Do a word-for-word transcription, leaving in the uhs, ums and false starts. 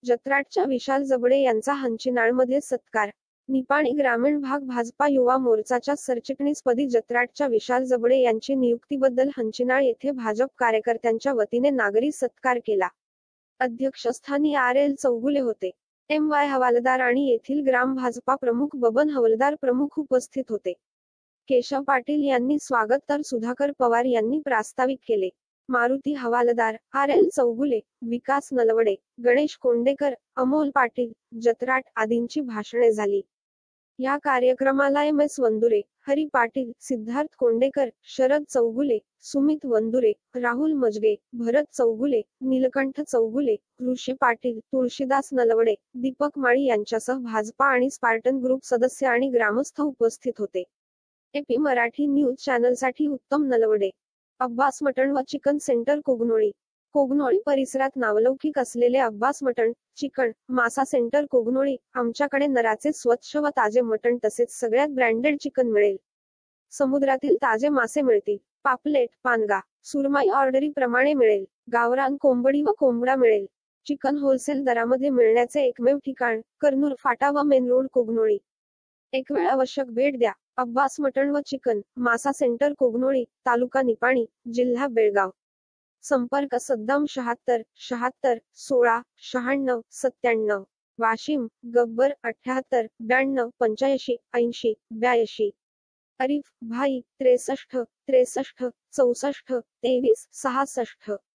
जत्राटच्या विशाल जबडे यांचा हंचिनाळमध्ये सत्कार. निपाणी ग्रामीण भाग भाजपा युवा मोर्चाच्या सरचिटणीसपदी जत्राटच्या विशाल जबडे यांची नियुक्तीबद्दल हंचिनाळ येथे भाजप कार्यकर्त्यांच्या वतीने नागरी सत्कार केला. अध्यक्षस्थानी आर एल चौगुले होते. एम वाय हवालदार आणि येथील ग्राम भाजपा प्रमुख बबन हवलदार प्रमुख उपस्थित होते. केशव पाटील यांनी स्वागत तर सुधाकर पवार यांनी प्रास्ताविक केले. मारुती हवालदार, आर एल चौगुले, विकास नलवडे, गणेश कोंडेकर, अमोल पाटील, जत्राट आदींची भाषणे झाली. या कार्यक्रमाला एम एस वंदुरे, हरी पाटील, सिद्धार्थ कोंडेकर, शरद चौगुले, सुमित वंदुरे, राहुल मजगे, भरत चौगुले, नीलकंठ चौगुले, ऋषी पाटील, तुळशीदास नलवडे, दीपक माळी यांच्यासह भाजपा आणि स्पार्टन ग्रुप सदस्य आणि ग्रामस्थ उपस्थित होते. एपी मराठी न्यूज चॅनलसाठी उत्तम नलवडे. अब्बास मटण व चिकन सेंटर कोगनोळी. कोगनोळी परिसरात नावलौकिक असलेले अब्बास मटण, चिकन, मासा सेंटर कोगनोळी. आमच्याकडे नराचे स्वच्छ व ताजे मटण तसेच सगळ्यात ब्रँडेड चिकन मिळेल. समुद्रातील ताजे मासे मिळतील. पापलेट, पानगा, सुरमई ऑर्डरी प्रमाणे मिळेल. गावरान कोंबडी व कोंबडा मिळेल. चिकन होलसेल दरामध्ये मिळण्याचे एकमेव ठिकाण, कर्नूर फाटा व मेन रोड कोगनोळी. एक वेळ आवश्यक भेट द्या. अब्बास मटण व चिकन, मासा सेंटर कोगनोळी, तालुका निपाणी, जिल्हा बेळगाव. संपर्क सद्दाम शहात्तर, शहात्तर, सोळा, शहाण्णव, सत्त्याण्णव. वाशिम, गब्बर अठ्याहत्तर, ब्याण्णव, पंच्याऐंशी, ऐंशी, ब्याऐंशी. अरिफ भाई, त्रेसष्ट, त्रेसष्ट, चौसष्ट, तेवीस, सहासष्ट.